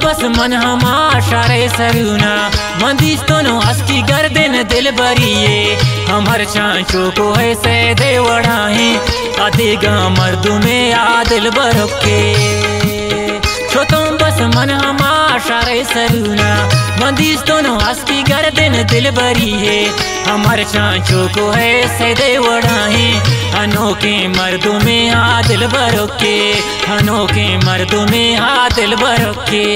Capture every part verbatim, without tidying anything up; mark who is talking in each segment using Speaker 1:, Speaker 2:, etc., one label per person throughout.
Speaker 1: बस मन हमारे सरुना मंदिस तो नो हस्की गर्दन दिल बरिए हमर चांचो को है से देवड़ाही अधिगा मर्दू में आ दिल बरके तो तुम बस मन हमारे सरुना मंदिस तो नो हस्की गर्दन दिल बरिए हमर चांचो को है से देवड़ाही अनोखे मर्दू में आ दिल बरके अनोखे मर्दू में आ दिल बरके।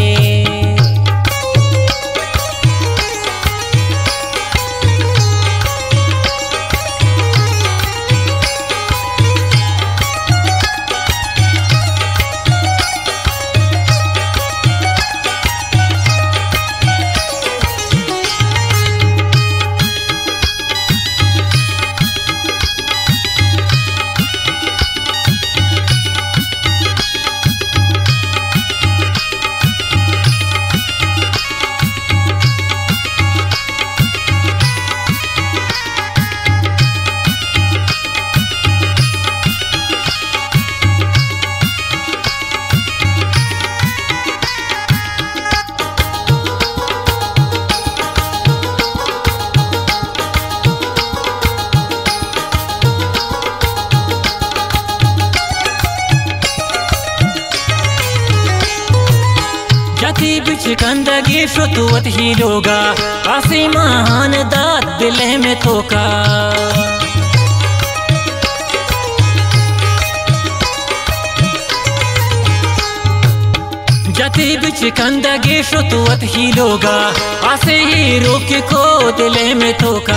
Speaker 1: जाती बिच कंदगी शुतुवत ही लोगा आसमान दाद दिल में तोका जाती बिच कंदगी शुतुवत ही लोगा आसे ही रोक को दिल में तोका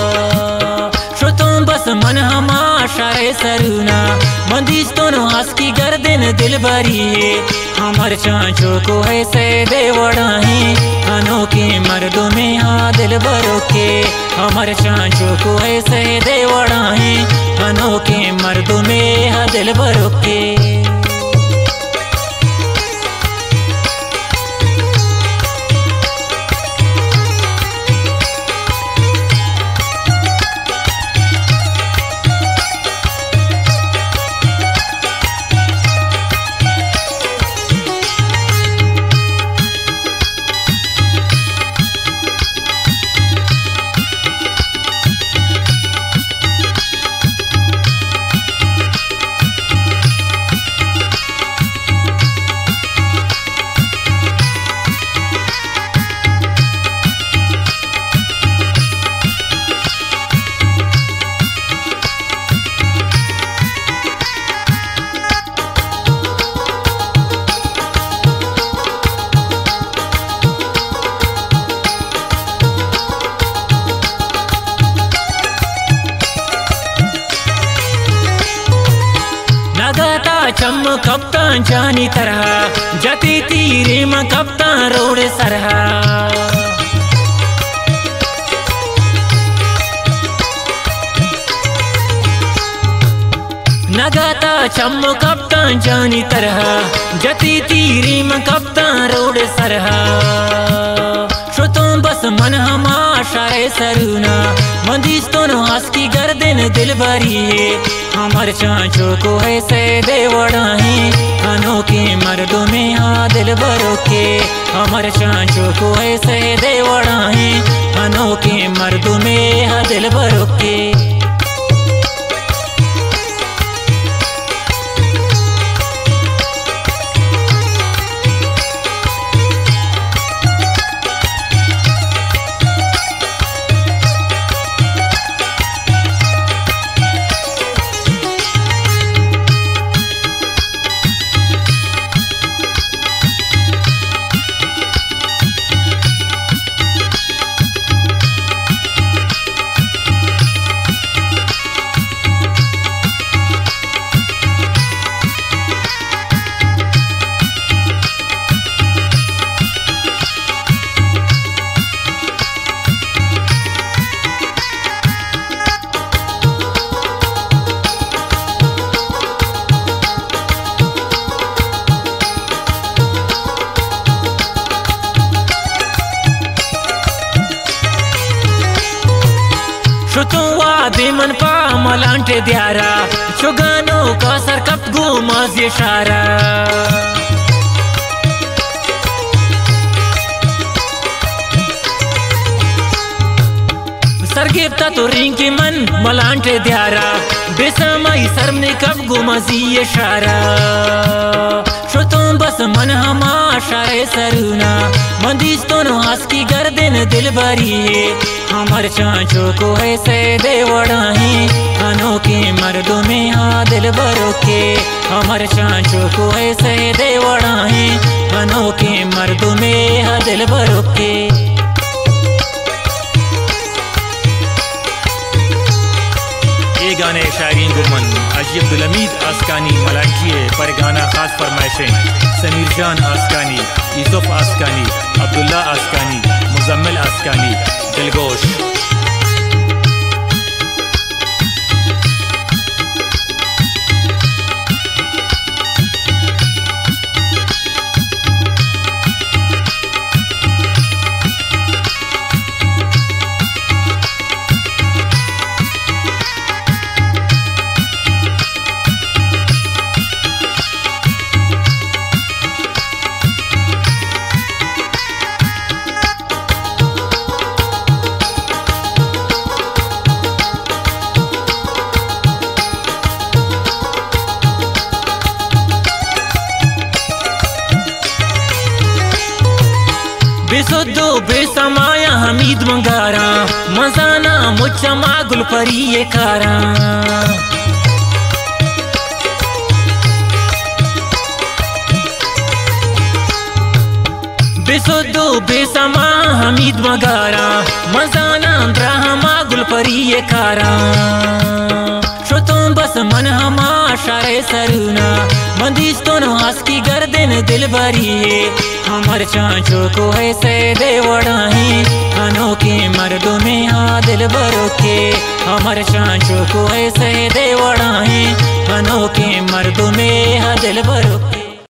Speaker 1: बस मन हमारे सरुना मंदिस तो नो हस्की गर्दन दिल बरिए हमर चांचो को है से देवड़ाही अनोखे मर्दों में आ दिल बरोके हमर चांचो को है से देवड़ाही अनोखे मर्दों में आ दिल बरोके। चम कप्तान जानी तरह जती तीरे में कप्तान रोड सरहा नगाता चम कप्तान जानी तरह जती तीरे में कप्तान रोड सरहा बस मन हमारे सरुना मंदिस तो नो हस्की गर्दन दिल बरिए हमर चांचो को है से देवड़ाही अनोखे मर्दों में आ दिल बरोके हमर चांचो को है से देवड़ाही अनोखे मर्दों में आ दिल बरोके। दिमन पा मलांटे द्यारा चुगानो का सरकप गो माज इशारा गिफ्ता तो रिंकी मन मलांटे द्यारा बेसमाई सरमने कब गुमजी इशारा शो तुम बस मन हमा शारे सरुना मंदिस्तो नो हंस की गर्दन दिल भरी है हमर चांचो को है से देवड़ाही अनोखे मर्दों में हाँ दिल भरो के हमर चांचो को है से देवड़ाही अनोखे मर्दों में हाँ दिल भरो के। ये गाने शायरीन गुमन हाजी अब्दुलहमीद आस्कानी मलांकी पर गाना खास फरमाइशें समीर जान आस्कानी, यूसुफ आस्कानी, अब्दुल्ला आस्कानी, मुजम्मिल आस्कानी, दिलगोश। बेसुदो बेसमाया हमीद मंगारा मजाना मुचमा गुलपरी ये कारा बेसुदो बेसमा हमीद मंगारा मजाना द्राहमा गुलपरी ये कारा शो तुम बस मन हमा शारे सरुना मंदिस्तो नो हंस की गर्दन दिल भरी है हमर चांचो को है से देवड़ाही अनोखे मर्दों में हाँ दिल भरो के हमर चांचो को है से देवड़ाही अनोखे मर्दों में हाँ दिल भरो।